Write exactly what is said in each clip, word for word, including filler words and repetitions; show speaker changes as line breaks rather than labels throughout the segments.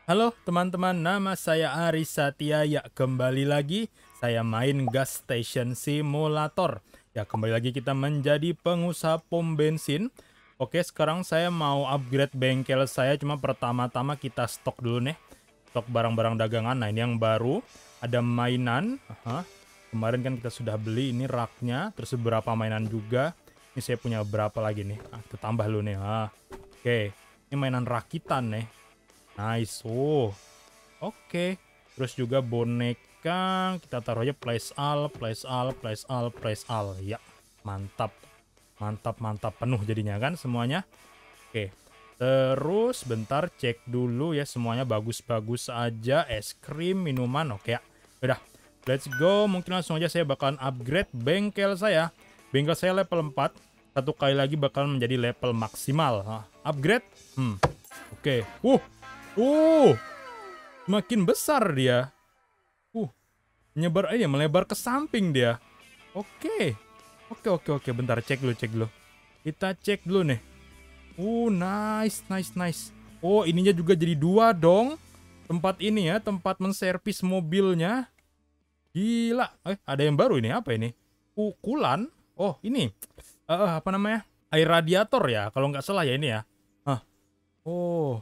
Halo teman-teman, nama saya Ari Satya. Ya, kembali lagi saya main Gas Station Simulator. Ya, kembali lagi kita menjadi pengusaha pom bensin. Oke, sekarang saya mau upgrade bengkel saya. Cuma pertama-tama kita stok dulu nih. Stok barang-barang dagangan. Nah, ini yang baru. Ada mainan. Aha. Kemarin kan kita sudah beli ini raknya. Terus beberapa mainan juga. Ini saya punya berapa lagi nih. Ah, kita tambah dulu nih. Ah. Oke, ini mainan rakitan nih. Nice. Oh, oke. Terus juga boneka. Kita taruh aja place all, place all, place all, place all. Ya, mantap. Mantap, mantap. Penuh jadinya kan semuanya. Oke. Terus bentar cek dulu ya semuanya bagus-bagus aja. Es krim, minuman. Oke ya. Udah. Let's go. Mungkin langsung aja saya bakalan upgrade bengkel saya. Bengkel saya level empat. Satu kali lagi bakalan menjadi level maksimal. Hah, upgrade. Hmm. Oke. Uh. Uh. Makin besar dia. Uh, menyebar aja, melebar ke samping dia. Oke. Oke, oke, oke. Bentar, cek dulu, cek dulu. Kita cek dulu nih. Uh, nice, nice, nice. Oh, ininya juga jadi dua dong. Tempat ini ya, tempat menservis mobilnya. Gila. Eh, ada yang baru ini. Apa ini? Ukulan. Oh, ini. Eh, apa namanya? Air radiator ya, kalau nggak salah ya ini ya. Hah. Oh.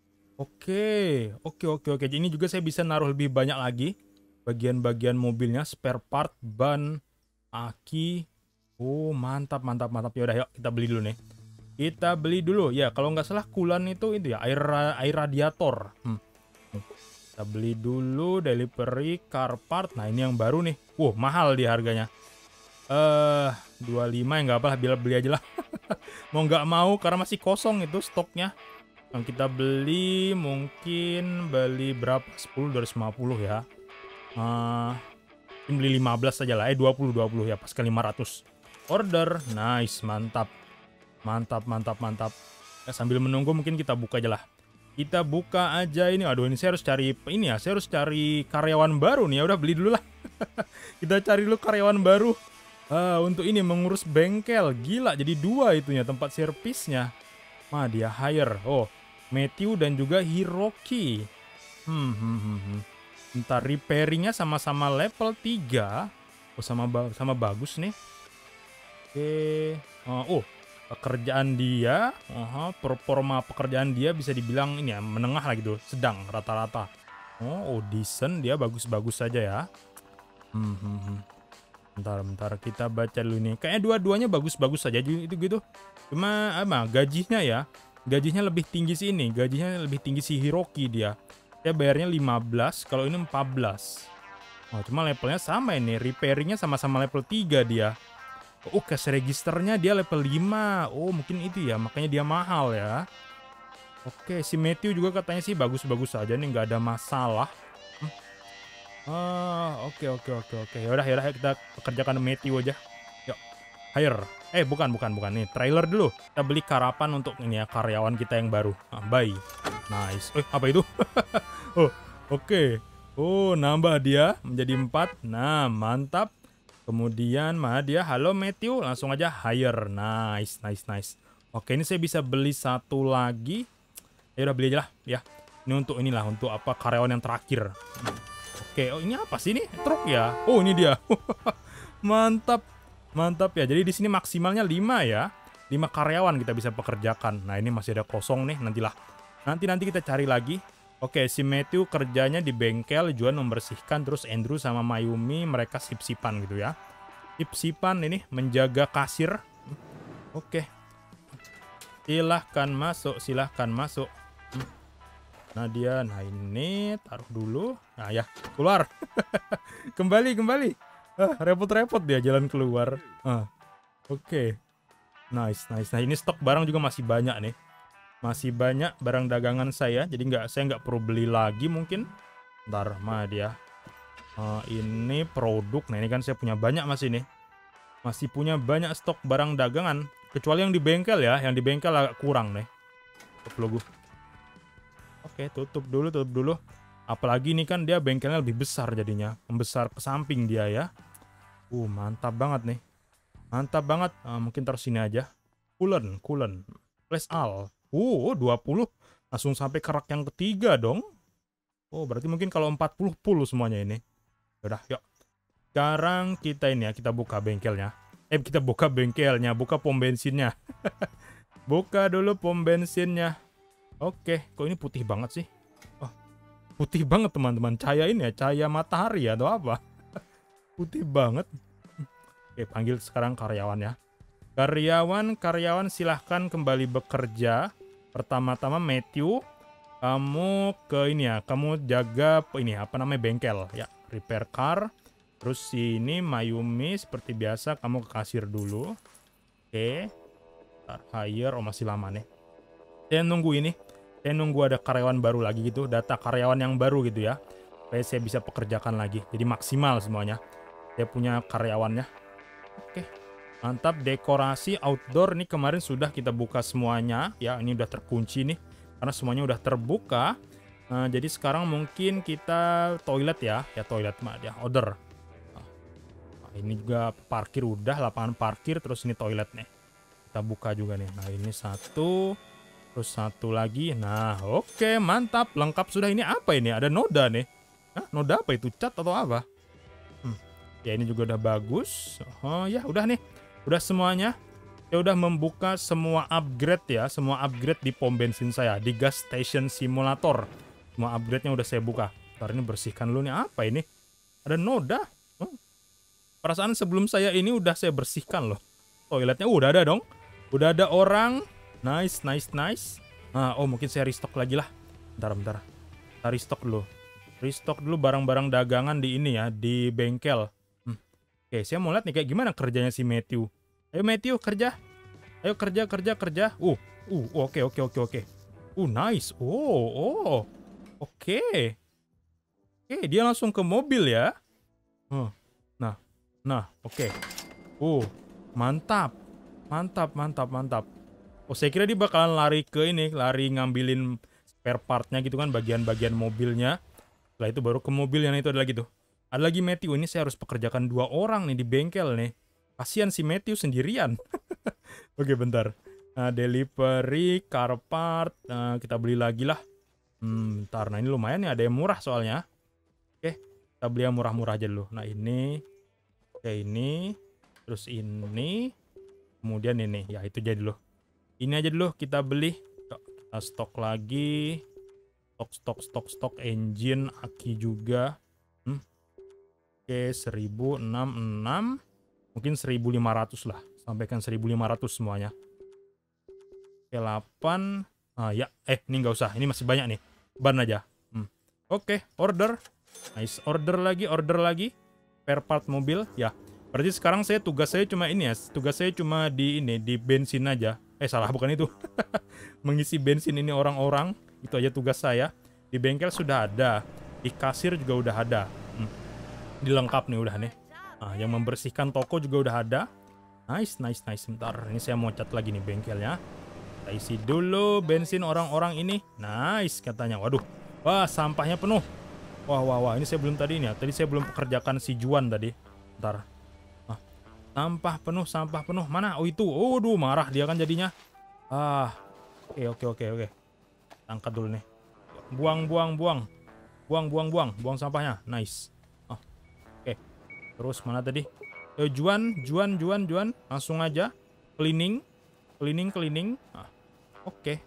Oke, oke, oke, oke. Ini juga saya bisa naruh lebih banyak lagi bagian-bagian mobilnya, spare part, ban, aki. Oh, mantap, mantap, mantap. Ya udah, yuk kita beli dulu nih. Kita beli dulu. Ya, kalau nggak salah kulan itu itu ya, air air radiator. Hmm. Kita beli dulu delivery car part. Nah, ini yang baru nih. Wow, mahal di harganya. Eh, dua puluh lima ya nggak apa-lah, biar beli aja lah. Mau nggak mau karena masih kosong itu stoknya. Yang kita beli mungkin beli berapa? sepuluh, dua ratus lima puluh ya. Uh, beli lima belas aja lah. Eh dua puluh, dua puluh ya. Pas ke lima ratus. Order. Nice. Mantap. Mantap, mantap, mantap. Ya, sambil menunggu mungkin kita buka aja lah. Kita buka aja ini. Aduh, ini saya harus cari ini ya. Saya harus cari karyawan baru nih. Ya udah beli dulu lah. Kita cari dulu karyawan baru. Uh, untuk ini mengurus bengkel. Gila, jadi dua itunya tempat servisnya. Mah dia hire. Oh, Matthew dan juga Hiroki. Hmm, hmm, hmm, hmm. Ntar repairingnya sama-sama level tiga. Oh, sama ba sama bagus nih. Oke. Uh, oh, pekerjaan dia, uh, performa pekerjaan dia bisa dibilang ini ya, menengah lah gitu, sedang rata-rata. Oh, audition dia bagus-bagus saja ya. Hmm, hmm, hmm. Bentar, bentar kita baca dulu nih. Kayaknya dua-duanya bagus-bagus saja itu gitu. Cuma apa? Gajinya ya. Gajinya lebih tinggi sih ini. Gajinya lebih tinggi si Hiroki dia. Dia bayarnya lima belas, kalau ini empat belas. Oh, cuma levelnya sama ini. Repairingnya sama-sama level tiga dia. Oh, cash registernya dia level lima. Oh, mungkin itu ya. Makanya dia mahal ya. Oke, si Matthew juga katanya sih bagus-bagus aja nih. Nggak ada masalah. Hmm. Ah, oke, oke, oke, oke. Yaudah, yaudah kita kerjakan Matthew aja. Yuk, hire. Eh, bukan, bukan, bukan. Nih, trailer dulu. Kita beli karapan untuk ini ya, karyawan kita yang baru. Nah, buy. Nice. Eh, apa itu? Oh, oke. Okay. Oh, nambah dia menjadi empat. Nah, mantap. Kemudian, mah dia, halo Matthew. Langsung aja hire. Nice, nice, nice. Oke, ini saya bisa beli satu lagi. Ya udah, beli aja lah. Ya, ini untuk inilah, untuk apa, karyawan yang terakhir. Oke, oh ini apa sih ini? Truk ya? Oh, ini dia. Mantap. Mantap ya. Jadi di sini maksimalnya lima ya. lima karyawan kita bisa pekerjakan. Nah, ini masih ada kosong nih, nantilah. Nanti-nanti kita cari lagi. Oke, si Matthew kerjanya di bengkel, Juan membersihkan, terus Andrew sama Mayumi mereka sip-sipan gitu ya. Sip-sipan ini menjaga kasir. Oke. Silahkan masuk, silahkan masuk. Nah dia, nah ini taruh dulu. Nah ya, keluar. Kembali, kembali. Ah, repot-repot dia jalan keluar. Ah, oke. Okay. Nice, nice. Nah ini stok barang juga masih banyak nih. Masih banyak barang dagangan saya. Jadi nggak, saya nggak perlu beli lagi mungkin. Ntar mah dia. Uh, ini produk. Nah ini kan saya punya banyak masih nih. Masih punya banyak stok barang dagangan. Kecuali yang di bengkel ya. Yang di bengkel agak kurang nih. Logo. Oke, tutup dulu, tutup dulu. Apalagi ini kan dia bengkelnya lebih besar jadinya. Membesar ke samping dia ya. Uh, mantap banget nih. Mantap banget. Uh, mungkin terus sini aja. Coolen, coolen. Place all. Uh, dua puluh. Langsung sampai ke rak yang ketiga dong. Oh, berarti mungkin kalau empat puluh full semuanya ini. Udah, yuk. Sekarang kita ini ya, kita buka bengkelnya. Eh, kita buka bengkelnya, buka pom bensinnya. Buka dulu pom bensinnya. Oke, kok ini putih banget sih? Oh, putih banget teman-teman. Cahaya ini ya, cahaya matahari atau apa? Putih banget. Oke, panggil sekarang karyawan ya. Karyawan, karyawan silahkan kembali bekerja. Pertama-tama Matthew, kamu ke ini ya, kamu jaga ini apa namanya bengkel ya, repair car. Terus ini Mayumi seperti biasa kamu ke kasir dulu. Oke. Start hire, oh masih lama nih. Saya nunggu ini, saya nunggu ada karyawan baru lagi gitu, data karyawan yang baru gitu ya. Supaya saya bisa pekerjakan lagi, jadi maksimal semuanya. Saya punya karyawannya. Oke. Mantap, dekorasi outdoor nih kemarin sudah kita buka semuanya ya, ini udah terkunci nih karena semuanya udah terbuka. Nah, jadi sekarang mungkin kita toilet ya, ya toilet mah ya order. Nah, ini juga parkir udah, lapangan parkir, terus ini toilet nih. Kita buka juga nih. Nah, ini satu, terus satu lagi. Nah, oke, mantap, lengkap sudah. Ini apa ini? Ada noda nih. Hah, noda apa itu? Cat atau apa? Hmm. Ya ini juga udah bagus. Oh ya, udah nih. Udah semuanya. Saya udah membuka semua upgrade ya, semua upgrade di pom bensin saya, di gas station simulator. Semua upgrade-nya udah saya buka. Ntar ini bersihkan dulu nih, apa ini? Ada noda. Oh. Perasaan sebelum saya ini udah saya bersihkan loh. Toiletnya udah ada dong. Udah ada orang. Nice, nice, nice. Nah, oh mungkin saya restock lagi lah. Bentar, bentar. Kita restock dulu. Restock dulu barang-barang dagangan di ini ya, di bengkel. Oke, saya mau lihat nih kayak gimana kerjanya si Matthew. Ayo Matthew, kerja. Ayo kerja, kerja, kerja. Uh, uh, oke, oke, oke, oke. Uh, nice. Oh, oh. Oke. Oke, dia langsung ke mobil ya. Uh, nah, nah, oke. Uh, mantap. Mantap, mantap, mantap. Oh, saya kira dia bakalan lari ke ini, lari ngambilin spare partnya gitu kan, bagian-bagian mobilnya. Setelah itu baru ke mobil yang itu ada lagi tuh. Ada lagi Matthew, ini saya harus pekerjakan dua orang nih di bengkel nih. Kasian si Matthew sendirian. Oke, bentar. Nah, delivery, car part, nah, kita beli lagi lah. Hmm, bentar. Nah, ini lumayan nih, ada yang murah soalnya. Oke, kita beli yang murah-murah aja dulu. Nah, ini. Ya, ini. Terus ini. Kemudian ini. Ya, itu jadi dulu. Ini aja dulu kita beli. Kita stok lagi. Stok, stok, stok, stok. Engine, aki juga. Hmm. Oke, seribu enam puluh enam. Mungkin seribu lima ratus lah. Sampaikan seribu lima ratus semuanya. Oke, delapan. Ah, ya. Eh, ini nggak usah. Ini masih banyak nih. Ban aja. Hmm. Oke, order. Nice. Order lagi, order lagi. Spare part mobil. Ya. Berarti sekarang saya tugas saya cuma ini ya. Tugas saya cuma di ini, di bensin aja. Eh, salah, bukan itu. Mengisi bensin ini orang-orang. Itu aja tugas saya. Di bengkel sudah ada. Di kasir juga udah ada. Hmm. Dilengkap nih udah nih. Nah, yang membersihkan toko juga udah ada. Nice, nice, nice. Bentar, ini saya mau cat lagi nih bengkelnya. Kita isi dulu bensin orang-orang ini. Nice katanya. Waduh. Wah, sampahnya penuh. Wah, wah, wah. Ini saya belum tadi ini ya. Tadi saya belum pekerjakan si Juan tadi. Bentar. Ah, sampah penuh, sampah penuh. Mana? Oh, itu. Oh, duh, marah dia kan jadinya. Ah. Oke, oke, oke, oke. Angkat dulu nih. Buang, buang, buang. Buang, buang, buang. Buang sampahnya. Nice. Ah. Oke. Terus mana tadi? Eh, Juan, Juan, Juan, Juan. Langsung aja. Cleaning. Cleaning, cleaning. Ah. Oke.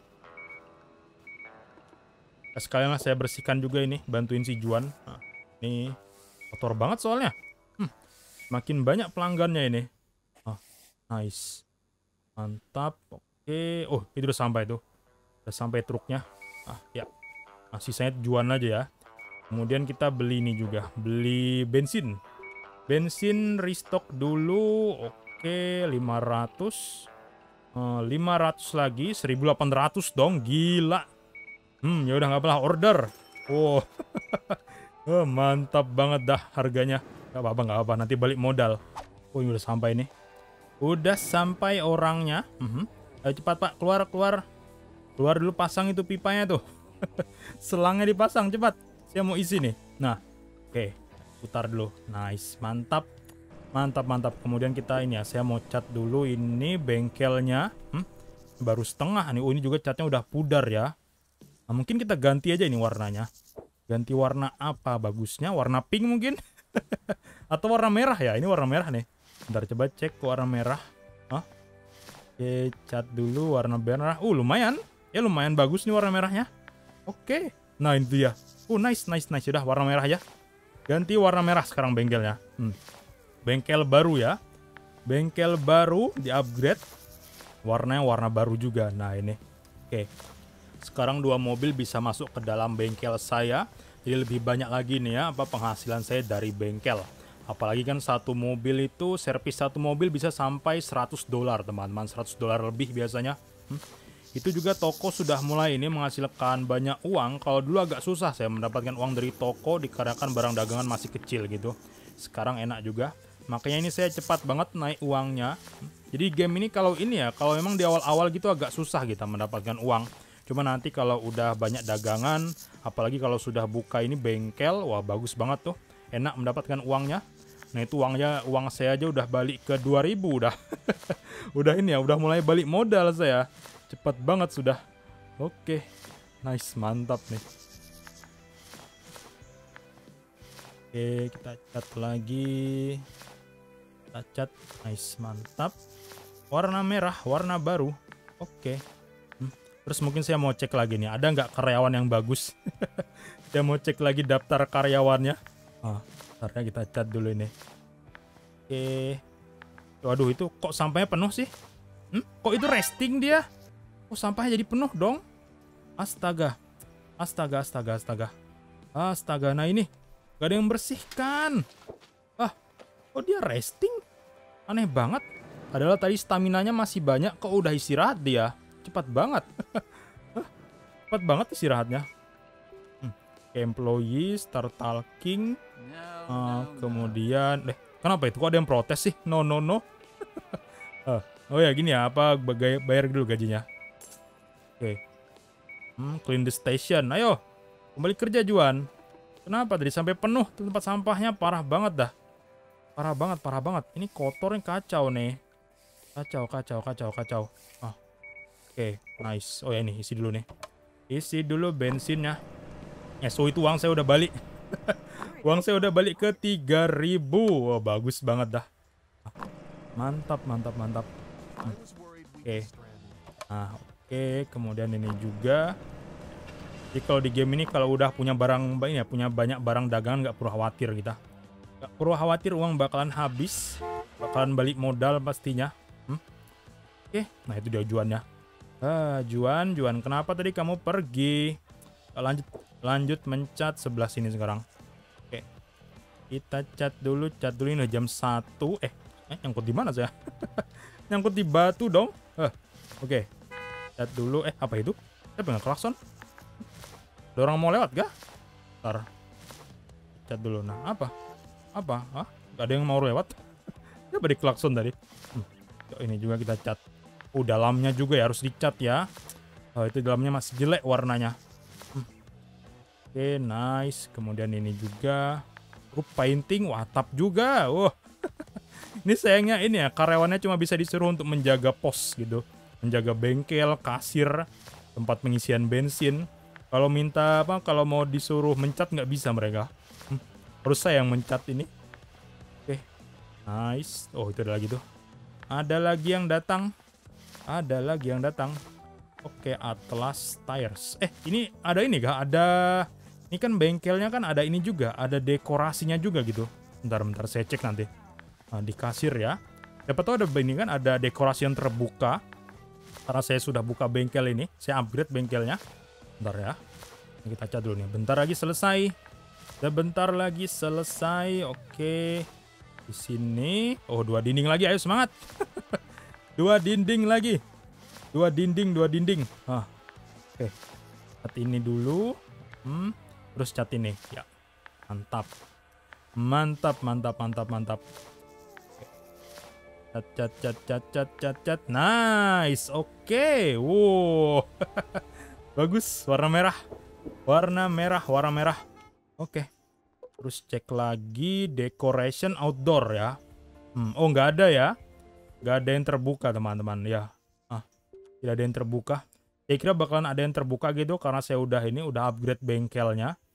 Nah, sekalian lah saya bersihkan juga ini. Bantuin si Juan. Nah, ini kotor banget soalnya. Hmm. Makin banyak pelanggannya ini. Ah. Nice. Mantap. Oke. Oh, itu udah sampai tuh. Udah sampai truknya. Ah, ya. Nah, sisanya Juan aja ya. Kemudian kita beli ini juga. Beli bensin. Bensin restock dulu. Oke, lima ratus. Uh, lima ratus lagi. seribu delapan ratus dong. Gila. Hmm, ya udah nggak apa-apa, order. Wow. Oh, mantap banget dah harganya. Gak apa-apa, nggak apa-apa. Nanti balik modal. Oh, ini udah sampai nih. Udah sampai orangnya. Uh-huh. Ayo cepat Pak, keluar, keluar. Keluar dulu, pasang itu pipanya tuh. Selangnya dipasang, cepat. Saya mau isi nih. Nah, oke. Okay. Putar dulu. Nice, mantap. Mantap, mantap. Kemudian kita ini ya, saya mau cat dulu ini bengkelnya. Hmm? Baru setengah nih. Oh, ini juga catnya udah pudar ya. Nah, mungkin kita ganti aja ini warnanya. Ganti warna apa bagusnya? Warna pink mungkin? Atau warna merah ya? Ini warna merah nih. Bentar coba cek warna merah. Hah? Oke, cat dulu warna merah. Uh, lumayan. Ya lumayan bagus nih warna merahnya. Oke. Nah, itu ya. Uh, nice, nice, nice. Udah warna merah ya. Ganti warna merah sekarang bengkelnya. Hmm. Bengkel baru ya. Bengkel baru di-upgrade. Warnanya warna baru juga. Nah, ini. Oke. Sekarang dua mobil bisa masuk ke dalam bengkel saya. Jadi lebih banyak lagi nih ya apa penghasilan saya dari bengkel. Apalagi kan satu mobil itu, servis satu mobil bisa sampai seratus dolar teman-teman. seratus dolar lebih biasanya. Hmm. Itu juga toko sudah mulai ini menghasilkan banyak uang. Kalau dulu agak susah saya mendapatkan uang dari toko dikarenakan barang dagangan masih kecil gitu. Sekarang enak juga. Makanya ini saya cepat banget naik uangnya. Jadi game ini kalau ini ya, kalau memang di awal-awal gitu agak susah kita mendapatkan uang. Cuma nanti kalau udah banyak dagangan, apalagi kalau sudah buka ini bengkel, wah bagus banget tuh. Enak mendapatkan uangnya. Nah itu uangnya, uang saya aja udah balik ke dua ribu udah. Udah ini ya, udah mulai balik modal saya. Cepat banget sudah. Oke, nice, mantap nih. Oke, kita cat lagi. Kita cat, nice, mantap. Warna merah, warna baru. Oke. Terus mungkin saya mau cek lagi nih, ada nggak karyawan yang bagus? Saya mau cek lagi daftar karyawannya. Ah, bentarnya kita cat dulu ini. Oke. Waduh, itu kok sampahnya penuh sih? Hmm? Kok itu resting dia? Oh, sampahnya jadi penuh dong? Astaga. Astaga, astaga, astaga. Astaga, nah ini. Gak ada yang bersihkan. Ah, kok dia resting? Aneh banget. Padahal tadi staminanya masih banyak, kok udah istirahat dia? Cepat banget. Cepat banget istirahatnya. Hmm. Employee, start talking. Uh, kemudian, eh, kenapa itu? Kok ada yang protes sih? No, no, no. uh, oh ya, gini ya. Apa bayar dulu gajinya? Oke. Okay. Hmm, clean the station. Ayo, kembali kerja Juan. Kenapa tadi sampai penuh tempat sampahnya? Parah banget dah. Parah banget, parah banget. Ini kotornya kacau nih. Kacau, kacau, kacau, kacau. Ah. Oke, okay, nice. Oh ya ini isi dulu nih. Isi dulu bensinnya. Ya, so itu uang saya udah balik. Uang saya udah balik ke tiga ribu. Oh, bagus banget dah. Mantap, mantap, mantap. Hmm. Oke. Okay. Nah, oke. Okay. Kemudian ini juga. Jadi kalau di game ini kalau udah punya barang banyak, ya, punya banyak barang dagangan nggak perlu khawatir kita. Nggak perlu khawatir uang bakalan habis. Bakalan balik modal pastinya. Hmm? Oke, okay. Nah itu dia tujuannya. Ah, Juan, Juan, kenapa tadi kamu pergi? Lanjut, lanjut mencat sebelah sini sekarang. Oke, kita cat dulu, cat dulu ini jam satu. Eh, eh nyangkut di mana saya? Nyangkut di batu dong. Eh, oke, cat dulu. Eh, apa itu? Saya pengen klakson. Ada orang mau lewat gak? Ntar, cat dulu. Nah, apa? Apa? Ah, gak ada yang mau lewat? Ya, beri klakson tadi. Hmm. Ini juga kita cat. Oh, dalamnya juga ya harus dicat ya. Oh, itu dalamnya masih jelek warnanya. Hmm. Oke, okay, nice. Kemudian ini juga. Group painting, watap juga. Wah. Wow. Ini sayangnya ini ya, karyawannya cuma bisa disuruh untuk menjaga pos gitu. Menjaga bengkel, kasir, tempat pengisian bensin. Kalau minta apa, kalau mau disuruh mencat nggak bisa mereka. Hmm. Harus saya yang mencat ini. Oke, okay. Nice. Oh, itu ada lagi tuh. Ada lagi yang datang. Ada lagi yang datang. Oke, Atlas Tires. Eh, ini ada ini kah? Ada... Ini kan bengkelnya kan ada ini juga. Ada dekorasinya juga gitu. Bentar, bentar. Saya cek nanti. Nah, di kasir ya. Siapa tahu ada ini kan ada dekorasi yang terbuka. Karena saya sudah buka bengkel ini. Saya upgrade bengkelnya. Bentar ya. Ini kita cat dulu nih. Bentar lagi selesai. Sebentar lagi selesai. Oke. Di sini. Oh, dua dinding lagi. Ayo semangat. Dua dinding lagi. Dua dinding, dua dinding. Ah. Oke. Cat ini dulu. Hmm. Terus cat ini. Ya. Mantap. Mantap, mantap, mantap, mantap. Oke. Cat, cat, cat, cat, cat, cat, cat. Nice. Oke. Wow. Bagus. Warna merah. Warna merah, warna merah. Oke. Terus cek lagi. Decoration outdoor ya. Hmm. Oh, nggak ada ya. Gak ada yang terbuka teman-teman ya. Ah, tidak ada yang terbuka. Saya kira bakalan ada yang terbuka gitu karena saya udah ini udah upgrade bengkelnya.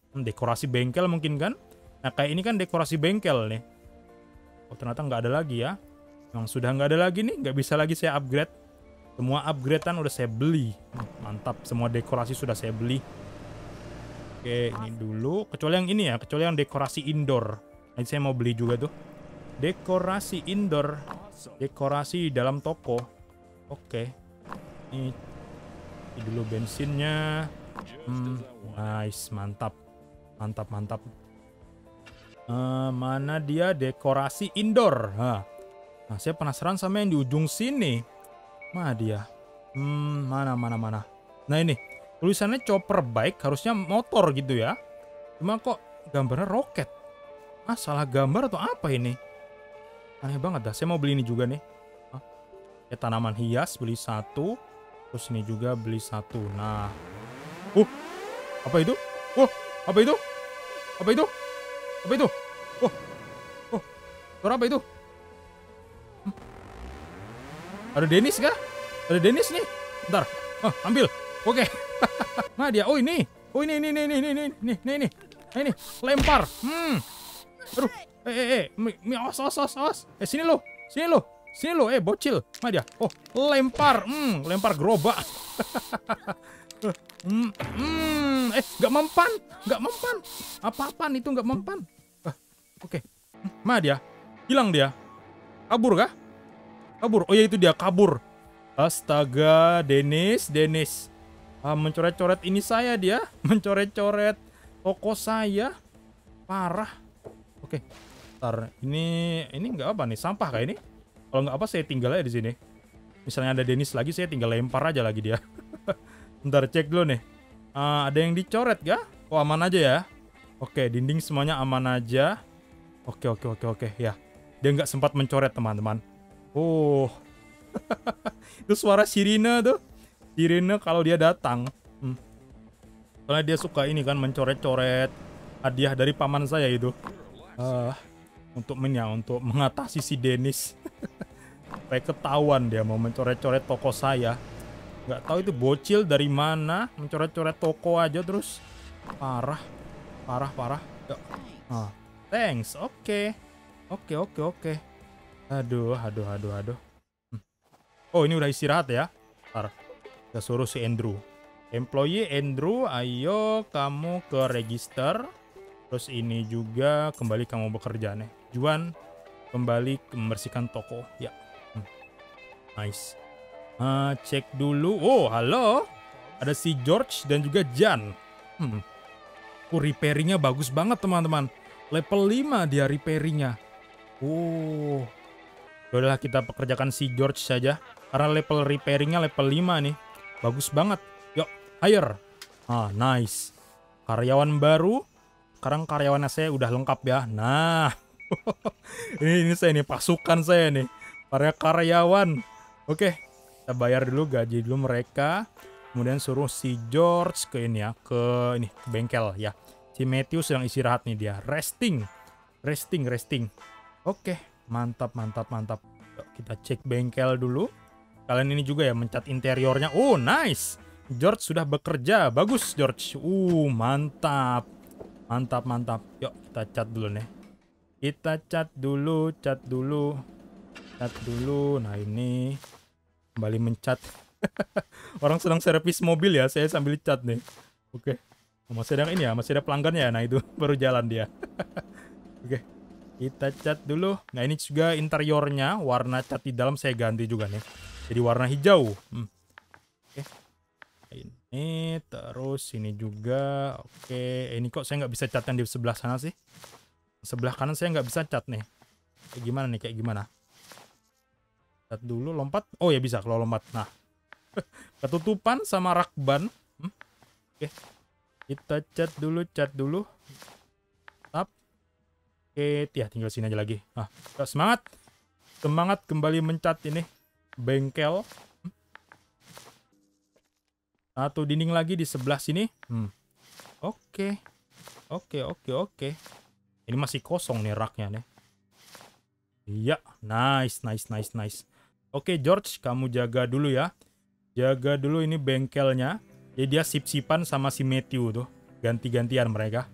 Hmm, dekorasi bengkel mungkin kan? Nah kayak ini kan dekorasi bengkel nih. Oh ternyata nggak ada lagi ya. Yang sudah nggak ada lagi nih, nggak bisa lagi saya upgrade. Semua upgradean udah saya beli. Mantap, semua dekorasi sudah saya beli. Oke, ini dulu. Kecuali yang ini ya, kecuali yang dekorasi indoor. Nanti saya mau beli juga tuh. Dekorasi indoor. Dekorasi dalam toko. Oke. Ini, ini dulu bensinnya. Hmm, nice, mantap. Mantap, mantap. Uh, mana dia dekorasi indoor? Nah, nah, saya penasaran sama yang di ujung sini. Mana dia? Hmm, mana, mana, mana. Nah ini, tulisannya chopper bike, harusnya motor gitu ya. Cuma kok gambarnya roket? Ah, salah gambar atau apa ini? Aneh banget dah, saya mau beli ini juga nih. Hah? Ya, tanaman hias, beli satu. Terus ini juga beli satu. Nah. Uh, apa itu? Uh, apa itu? Apa itu? Apa itu? Oh, oh, suara apa itu? Hmm. Ada Dennis kah? Ada Dennis nih. Bentar, oh, ambil. Oke. Nah dia, oh ini, oh ini, ini, ini, ini, ini, ini, ini, ini, ini, lempar. Hmm. Aduh, eh, eh, eh, mi, mi, os, os, os, os. Eh sini lo, sini lo, sini lo, eh bocil. Nah dia, oh lempar, hmm, lempar gerobak. Hmm, hmm, eh, nggak mempan, nggak mempan. Apa-apaan itu nggak mempan. Uh, Oke, okay. Mana dia? Hilang dia. Kabur kah? Kabur. Oh ya itu dia kabur. Astaga, Dennis, Dennis. Ah, mencoret-coret ini saya dia, mencoret-coret toko saya. Parah. Oke, okay. Ntar ini ini nggak apa nih? Sampah kayak ini? Kalau nggak apa saya tinggal aja di sini. Misalnya ada Dennis lagi, saya tinggal lempar aja lagi dia. Ntar cek dulu nih. Uh, ada yang dicoret gak? Oh aman aja ya. Oke, dinding semuanya aman aja. Oke, oke, oke, oke. Ya, dia nggak sempat mencoret teman-teman. Oh, itu suara sirine tuh. Sirine kalau dia datang. Hmm. Soalnya dia suka ini kan mencoret-coret hadiah dari paman saya itu. Uh, untuk menya, untuk mengatasi si Dennis. Supaya ketahuan dia mau mencoret-coret toko saya. Nggak tahu itu bocil dari mana, mencoret-coret toko aja terus. Parah, parah, parah. Yuk. Ah, thanks, oke, okay. oke, okay, oke, okay, oke. Okay. Aduh, aduh, aduh, aduh. Hmm. Oh ini udah istirahat ya. Ntar, kita suruh si Andrew. Employee Andrew, ayo kamu ke register. Terus ini juga kembali kamu bekerja nih. Juan, kembali membersihkan toko. Ya, hmm. Nice. Uh, cek dulu. Oh, halo. Ada si George dan juga Jan. Hmm. Oh, repairingnya bagus banget, teman-teman. Level lima dia repairingnya. Oh. Yaudahlah, kita pekerjakan si George saja. Karena level repairingnya level lima nih. Bagus banget. Yuk, hire. Ah, nice. Karyawan baru. Sekarang karyawannya saya udah lengkap ya. Nah. ini, ini saya nih, pasukan saya nih. Para karyawan. Oke. Okay. Kita bayar dulu gaji dulu mereka. Kemudian suruh si George ke ini ya, ke ini ke bengkel ya. Si Matthew sedang istirahat nih dia, resting, resting, resting. Oke, mantap, mantap, mantap. Yuk, kita cek bengkel dulu. Kalian ini juga ya mencat interiornya. Oh nice, George sudah bekerja, bagus George. Uh mantap, mantap, mantap. Yuk kita cat dulu nih. Kita cat dulu, cat dulu, cat dulu. Nah ini. Kembali mencat. Orang sedang servis mobil ya, saya sambil cat nih. Oke. Masih ada ini ya, masih ada pelanggannya ya. Nah itu baru jalan dia. Oke. Kita cat dulu. Nah ini juga interiornya, warna cat di dalam saya ganti juga nih. Jadi warna hijau. Hmm. Oke. Ini terus ini juga. Oke. Ini kok saya nggak bisa cat yang di sebelah sana sih? Sebelah kanan saya nggak bisa cat nih. Kayak gimana nih? Kayak gimana? Cat dulu, lompat. Oh ya bisa kalau lompat. Nah. Ketutupan sama rakban. Hmm. Oke. Kita cat dulu, cat dulu. Tap. Oke, ya tinggal sini aja lagi. Nah, semangat. Semangat kembali mencat ini bengkel. Hmm. Satu dinding lagi di sebelah sini. Hmm. Oke. Oke, oke, oke. Ini masih kosong nih raknya nih. Iya, nice, nice, nice, nice. Oke George, kamu jaga dulu ya. Jaga dulu ini bengkelnya. Jadi dia sip-sipan sama si Matthew tuh. Ganti-gantian mereka.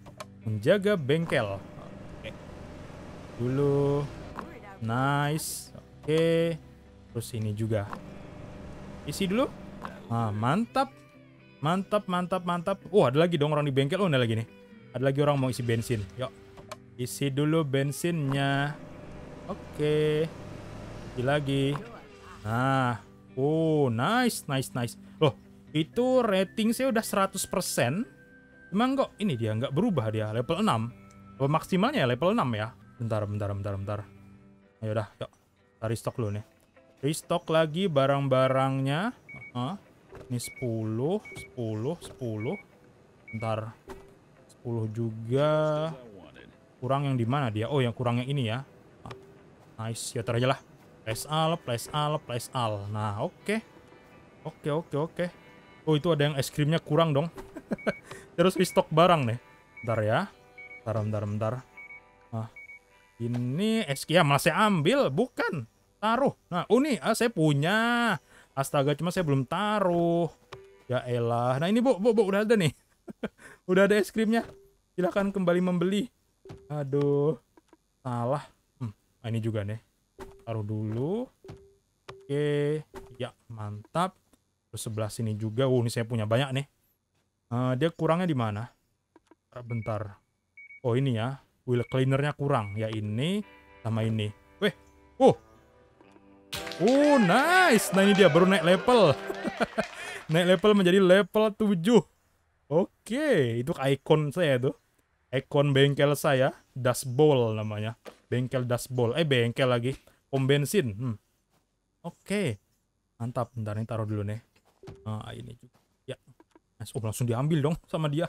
Menjaga bengkel. Oke. Dulu. Nice. Oke. Terus ini juga. Isi dulu. Ah, mantap. Mantap, mantap, mantap. Oh, ada lagi dong orang di bengkel. Oh, ada lagi nih. Ada lagi orang mau isi bensin. Yuk. Isi dulu bensinnya. Oke. Isi lagi. Nah. Oh, nice, nice, nice. Loh, itu rating saya udah seratus persen. Emang kok ini dia nggak berubah dia. Level enam. Oh, maksimalnya ya level enam ya. Bentar, bentar, bentar, bentar. Ayo dah, yuk. Kita restock dulu nih. Restock lagi barang-barangnya. Uh, ini sepuluh, sepuluh, sepuluh. Bentar. sepuluh juga. Kurang yang di mana dia? Oh, yang kurang yang ini ya. Nice, ya tar aja lah. Place all, place all, place all. Nah, oke. Okay. Oke, okay, oke, okay, oke. Okay. Oh, itu ada yang es krimnya kurang dong. Terus restock barang nih. Bentar ya. Bentar, bentar, bentar. Nah, ini es krim. Ya, malah saya ambil. Bukan. Taruh. Nah, oh nih. Ah, saya punya. Astaga, cuma saya belum taruh. Ya elah. Nah, ini bu, bu, bu. Udah ada nih. Udah ada es krimnya. Silahkan kembali membeli. Aduh. Salah. Hmm, nah ini juga nih. Taruh dulu. Oke. Ya, mantap. Terus sebelah sini juga. Oh, ini saya punya banyak nih. Uh, dia kurangnya di mana? Bentar. Oh, ini ya. Wheel cleanernya kurang. Ya ini sama ini. Weh. Oh. Oh, nice. Nah, ini dia baru naik level. Naik level menjadi level tujuh. Oke, itu ikon saya tuh. Ikon bengkel saya, Dust Bowl namanya. Bengkel Dust Bowl. Eh, bengkel lagi. Pom bensin. Hmm. Oke. Mantap. Bentar nih taruh dulu nih. Nah, ini juga. Ya. Oh, langsung diambil dong sama dia.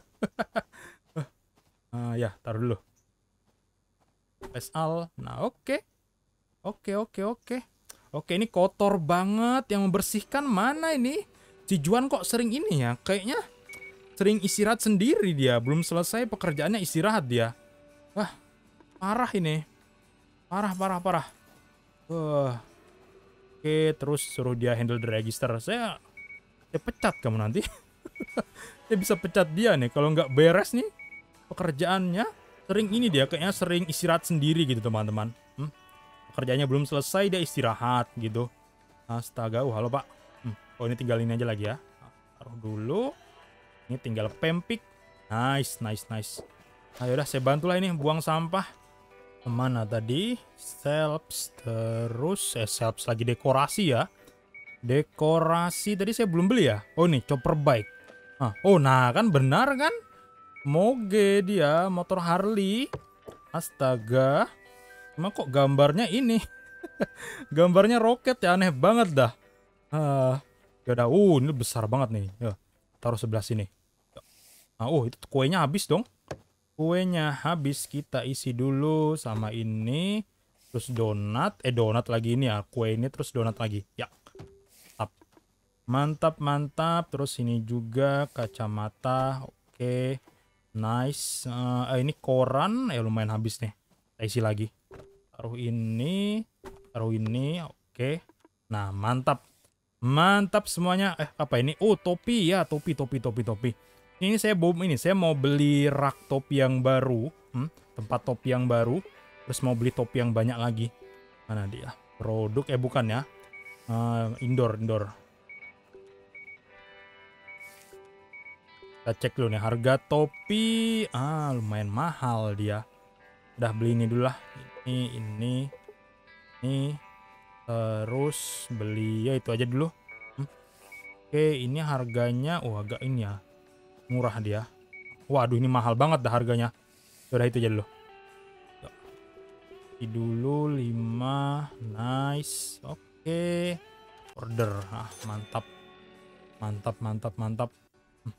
uh, ya, taruh dulu. Pesal. Nah, oke. Oke, oke, oke. Oke, ini kotor banget. Yang membersihkan mana ini? Si Juan kok sering ini ya? Kayaknya sering istirahat sendiri dia. Belum selesai pekerjaannya istirahat dia. Wah, parah ini. Parah, parah, parah. Wah. Oke, terus suruh dia handle the register. Saya, saya pecat kamu nanti. Saya bisa pecat dia nih. Kalau nggak beres nih pekerjaannya. Sering ini dia kayaknya sering istirahat sendiri gitu teman-teman. Hmm? Pekerjaannya belum selesai dia istirahat gitu. Astaga, uh, halo pak. Hmm. Oh ini tinggal ini aja lagi ya. Taruh dulu. Ini tinggal pempik. Nice, nice, nice. Ayo udah saya bantulah ini buang sampah. Kemana tadi? Shelves. Terus eh shelves lagi dekorasi ya. Dekorasi tadi saya belum beli ya. Oh nih chopper bike. Ah, oh nah kan benar kan? Moge dia motor Harley. Astaga. Emang kok gambarnya ini? Gambarnya roket ya, aneh banget dah. Uh, yaudah, uh ini besar banget nih. Ya, taruh sebelah sini. Nah, oh itu kuenya habis dong. Kuenya habis, kita isi dulu sama ini. Terus donat, eh donat lagi ini ya. Kue ini terus donat lagi. Ya. Mantap. Mantap, mantap. Terus ini juga kacamata. Oke. Nice. Uh, ini koran, eh lumayan habis nih. Kita isi lagi. Taruh ini, taruh ini. Oke. Nah, mantap. Mantap semuanya. Eh, apa ini? Oh, topi ya, topi, topi, topi, topi. Ini saya bom ini, saya mau beli rak topi yang baru, hmm, tempat topi yang baru, terus mau beli topi yang banyak lagi. Mana dia? Produk eh bukan ya, uh, indoor indoor. Kita cek dulu nih harga topi, ah lumayan mahal dia. Udah beli ini dulu lah, ini ini ini, terus beli ya itu aja dulu. Hmm. Oke ini harganya, oh agak ini ya. Murah dia. Waduh ini mahal banget dah harganya. Udah itu aja dulu. Ini dulu lima. Nice. Oke. Order. Ah, mantap. Mantap, mantap, mantap. Hmm.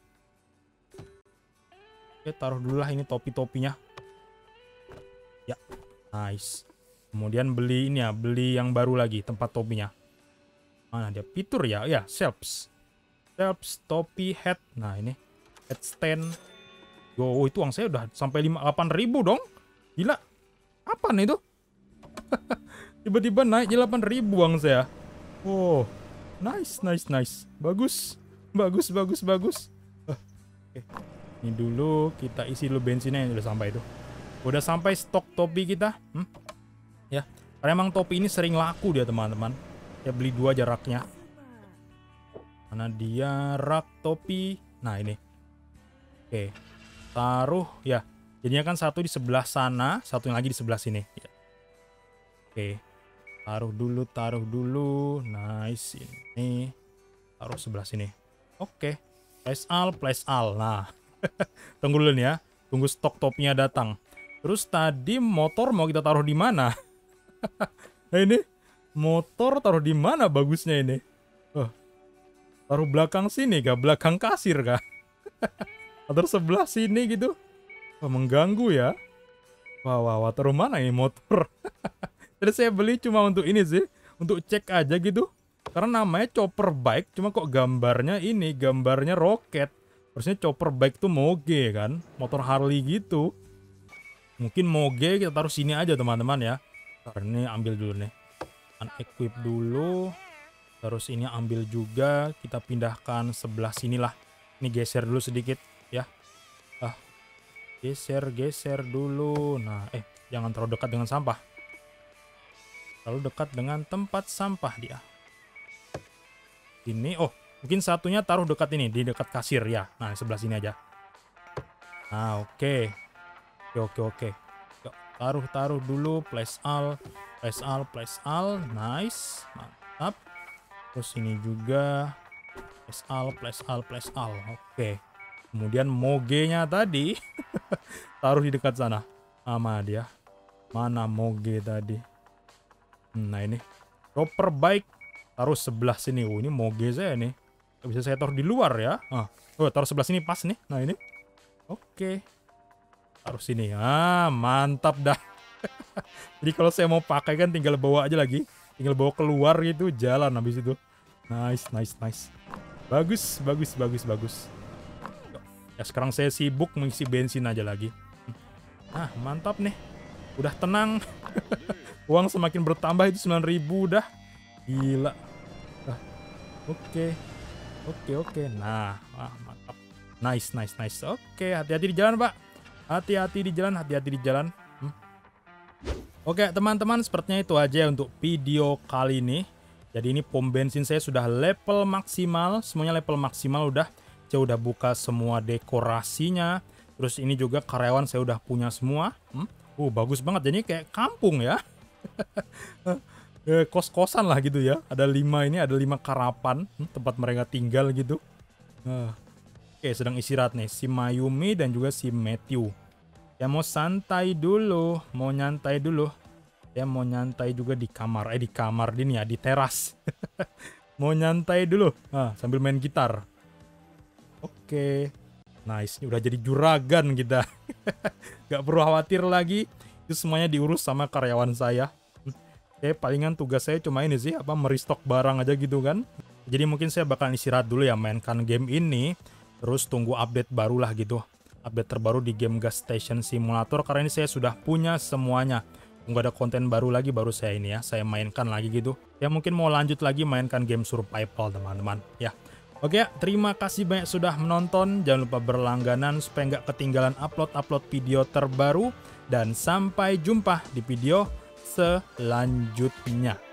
Oke, taruh dulu lah ini topi-topinya. Ya. Nice. Kemudian beli ini ya, beli yang baru lagi tempat topinya. Mana dia? Fitur ya? Ya, shelves. Shelves, topi, hat. Nah, ini headstand. Oh, itu uang saya udah sampai delapan ribu dong. Gila. Apa nih itu? Tiba-tiba naik delapan ribu uang saya. Oh, nice, nice, nice. Bagus. Bagus, bagus, bagus. Uh, Oke. Ini dulu kita isi dulu bensinnya yang udah sampai itu. Udah sampai stok topi kita. Hmm? Ya, karena emang topi ini sering laku dia teman-teman. Ya beli dua jaraknya. Mana dia rak topi? Nah ini. Oke, taruh ya. Jadinya kan satu di sebelah sana, satu lagi di sebelah sini. Ya. Oke, taruh dulu, taruh dulu. Nice ini. Taruh sebelah sini. Oke, place all, place all. Nah, tunggu dulu nih ya. Tunggu stok topinya datang. Terus tadi motor mau kita taruh di mana? Nah ini motor taruh di mana bagusnya ini? Oh, taruh belakang sini kah? Belakang kasir kah? Atau sebelah sini gitu? Oh, mengganggu ya. Wah, wah, wah, taruh mana ini motor? Jadi saya beli cuma untuk ini sih, untuk cek aja gitu. Karena namanya chopper bike, cuma kok gambarnya ini, gambarnya roket. Harusnya chopper bike tuh moge kan, motor Harley gitu. Mungkin moge kita taruh sini aja teman-teman ya. Ntar ini ambil dulu nih, unequip dulu. Terus ini ambil juga, kita pindahkan sebelah sinilah. Ini geser dulu sedikit ya. Ah, geser, geser dulu. Nah, eh jangan terlalu dekat dengan sampah. Terlalu dekat dengan tempat sampah dia. Ini, oh mungkin satunya taruh dekat ini, di dekat kasir ya. Nah sebelah sini aja. Nah oke, okay. oke oke oke. Yuk, taruh taruh dulu, place all, place all, place all, nice, mantap. Terus ini juga, place all, place all, place all, oke. Okay. Kemudian moge-nya tadi, taruh di dekat sana. Sama dia. Mana moge tadi? Nah ini, chopper bike. Taruh sebelah sini. Oh ini moge saya nih. Bisa saya taruh di luar ya. Ah. Oh taruh sebelah sini pas nih. Nah ini. Oke. Taruh sini. Ah mantap dah. Jadi kalau saya mau pakai kan tinggal bawa aja lagi. Tinggal bawa keluar gitu. Jalan habis itu. Nice nice nice. Bagus bagus bagus bagus. Ya sekarang saya sibuk mengisi bensin aja lagi. Ah mantap nih. Udah tenang. Uang semakin bertambah itu sembilan ribu dah. Gila. Ah, oke. Oke, oke. Nah, ah, mantap. Nice, nice, nice. Oke, hati-hati di jalan, Pak. Hati-hati di jalan, hati-hati di jalan. Hmm. Oke, teman-teman, sepertinya itu aja untuk video kali ini. Jadi ini pom bensin saya sudah level maksimal. Semuanya level maksimal udah. Saya udah buka semua dekorasinya. Terus ini juga karyawan saya udah punya semua. Hmm. Uh, bagus banget. Jadi kayak kampung ya. Kos-kosan lah gitu ya. Ada lima ini, ada lima karapan hmm, tempat mereka tinggal gitu. Uh, Oke, sedang istirahat nih si Mayumi dan juga si Matthew. Ya mau santai dulu, mau nyantai dulu. Ya mau nyantai juga di kamar, eh di kamar ini ya, di teras. Mau nyantai dulu, ah, sambil main gitar. Oke, nice. Ini udah jadi juragan kita. Gak perlu khawatir lagi. Itu semuanya diurus sama karyawan saya. Oke, palingan tugas saya cuma ini sih, apa merestock barang aja gitu kan. Jadi mungkin saya bakal istirahat dulu ya mainkan game ini. Terus tunggu update baru lah gitu. Update terbaru di game Gas Station Simulator. Karena ini saya sudah punya semuanya. Tunggu ada konten baru lagi baru saya ini ya. Saya mainkan lagi gitu. Ya mungkin mau lanjut lagi mainkan game survival teman-teman. Ya. Oke ya, terima kasih banyak sudah menonton. Jangan lupa berlangganan supaya nggak ketinggalan upload-upload video terbaru. Dan sampai jumpa di video selanjutnya.